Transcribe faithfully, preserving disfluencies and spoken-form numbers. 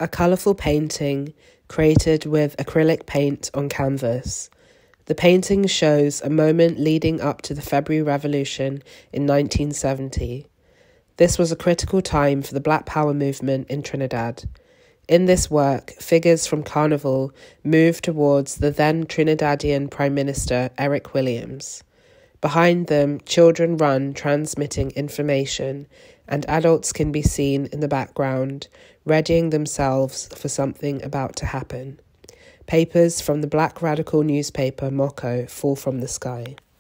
a colourful painting created with acrylic paint on canvas. The painting shows a moment leading up to the February Revolution in nineteen seventy. This was a critical time for the Black Power movement in Trinidad. In this work, figures from Carnival move towards the then Trinidadian Prime Minister Eric Williams. Behind them, children run transmitting information, and adults can be seen in the background, readying themselves for something about to happen. Papers from the black radical newspaper Moko fall from the sky.